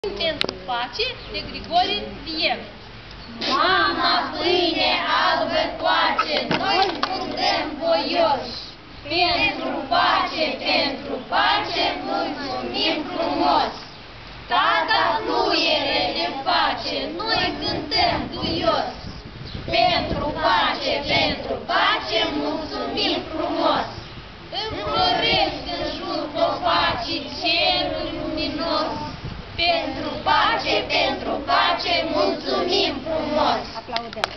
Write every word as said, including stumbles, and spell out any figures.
Pentru pace de Grigore Viem. Mama, pâine albă coace, noi suntem voioși. Pentru pace, pentru pace, mulțumim frumos. Tata fluiere ne face, noi cântăm duios. Pentru pace, pentru pace, mulțumim frumos. Înfloresc în jur copacii cerul luminos. Pentru pace, pentru pace, mulțumim frumos! Aplaudăm!